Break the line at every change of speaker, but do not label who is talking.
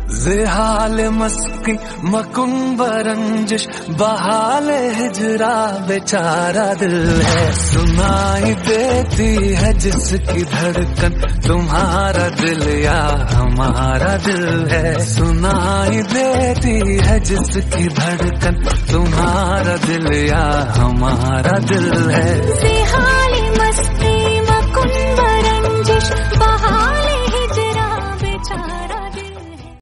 जिहाल मस्किन मकुंब रंजिश बहाल हिजरा बेचारा दिल है। सुनाई देती है जिसकी धड़कन तुम्हारा दिल या हमारा दिल है। सुनाई देती है जिसकी धड़कन तुम्हारा दिल या हमारा दिल है।